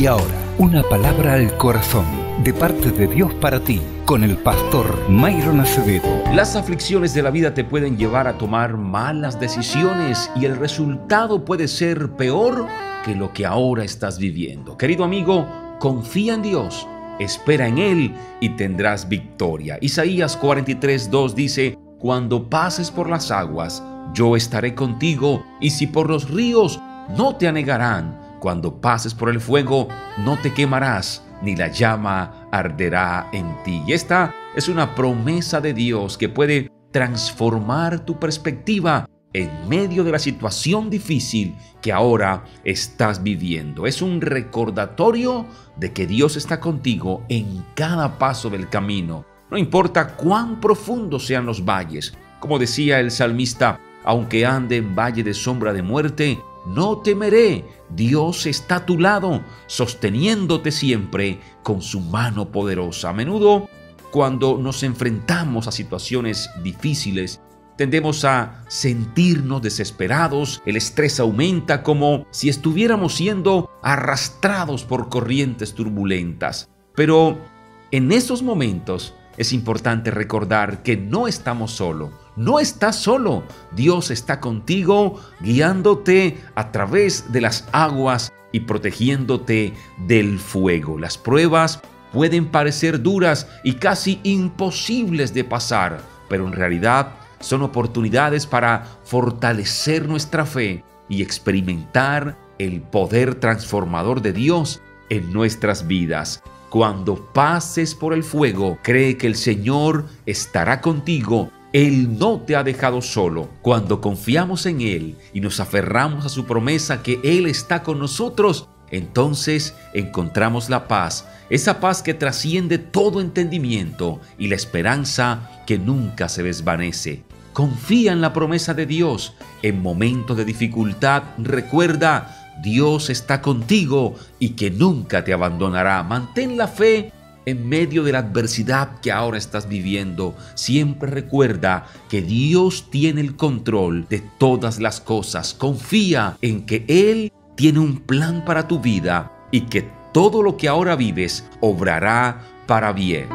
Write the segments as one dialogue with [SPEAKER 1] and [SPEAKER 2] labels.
[SPEAKER 1] Y ahora, una palabra al corazón, de parte de Dios para ti, con el pastor Myron Acevedo.
[SPEAKER 2] Las aflicciones de la vida te pueden llevar a tomar malas decisiones y el resultado puede ser peor que lo que ahora estás viviendo. Querido amigo, confía en Dios, espera en Él y tendrás victoria. Isaías 43:2 dice: cuando pases por las aguas, yo estaré contigo, y si por los ríos, no te anegarán. Cuando pases por el fuego, no te quemarás, ni la llama arderá en ti. Y esta es una promesa de Dios que puede transformar tu perspectiva en medio de la situación difícil que ahora estás viviendo. Es un recordatorio de que Dios está contigo en cada paso del camino. No importa cuán profundos sean los valles. Como decía el salmista: aunque ande en valle de sombra de muerte, no temeré. Dios está a tu lado, sosteniéndote siempre con su mano poderosa. A menudo, cuando nos enfrentamos a situaciones difíciles, tendemos a sentirnos desesperados. El estrés aumenta, como si estuviéramos siendo arrastrados por corrientes turbulentas. Pero en esos momentos es importante recordar que no estamos solos. No estás solo. Dios está contigo, guiándote a través de las aguas y protegiéndote del fuego. Las pruebas pueden parecer duras y casi imposibles de pasar, pero en realidad son oportunidades para fortalecer nuestra fe y experimentar el poder transformador de Dios en nuestras vidas. Cuando pases por el fuego, cree que el Señor estará contigo. Él no te ha dejado solo. Cuando confiamos en Él y nos aferramos a su promesa que Él está con nosotros, entonces encontramos la paz, esa paz que trasciende todo entendimiento y la esperanza que nunca se desvanece. Confía en la promesa de Dios. En momentos de dificultad, recuerda: Dios está contigo y que nunca te abandonará. Mantén la fe en medio de la adversidad que ahora estás viviendo. Siempre recuerda que Dios tiene el control de todas las cosas. Confía en que Él tiene un plan para tu vida y que todo lo que ahora vives obrará para bien.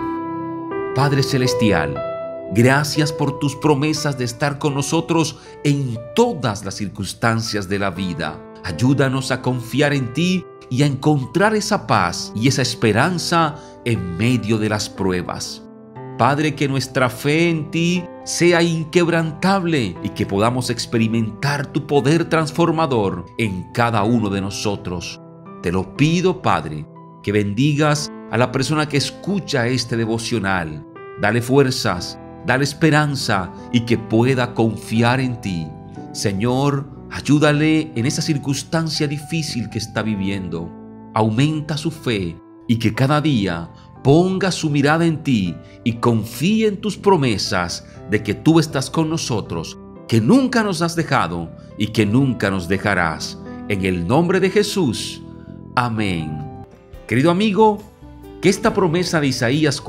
[SPEAKER 2] Padre Celestial, gracias por tus promesas de estar con nosotros en todas las circunstancias de la vida. Ayúdanos a confiar en ti y a encontrar esa paz y esa esperanza en medio de las pruebas. Padre, que nuestra fe en ti sea inquebrantable y que podamos experimentar tu poder transformador en cada uno de nosotros. Te lo pido, Padre, que bendigas a la persona que escucha este devocional. Dale fuerzas, dale esperanza y que pueda confiar en ti. Señor, ayúdale en esa circunstancia difícil que está viviendo. Aumenta su fe y que cada día ponga su mirada en ti y confíe en tus promesas de que tú estás con nosotros, que nunca nos has dejado y que nunca nos dejarás. En el nombre de Jesús. Amén. Querido amigo, que esta promesa de Isaías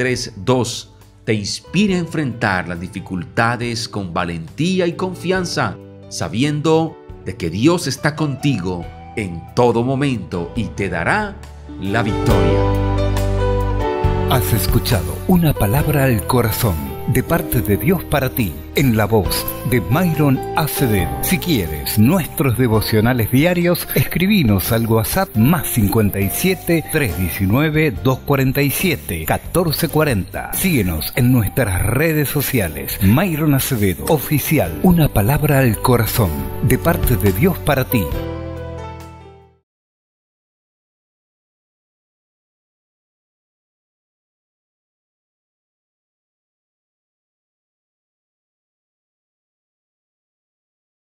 [SPEAKER 2] 43:2 te inspire a enfrentar las dificultades con valentía y confianza, sabiendo de que Dios está contigo en todo momento y te dará la victoria.
[SPEAKER 1] Has escuchado una palabra al corazón, de parte de Dios para ti, en la voz de Myron Acevedo. Si quieres nuestros devocionales diarios, escribinos al WhatsApp +57 319 247 1440. Síguenos en nuestras redes sociales. Myron Acevedo Oficial. Una palabra al corazón, de parte de Dios para ti.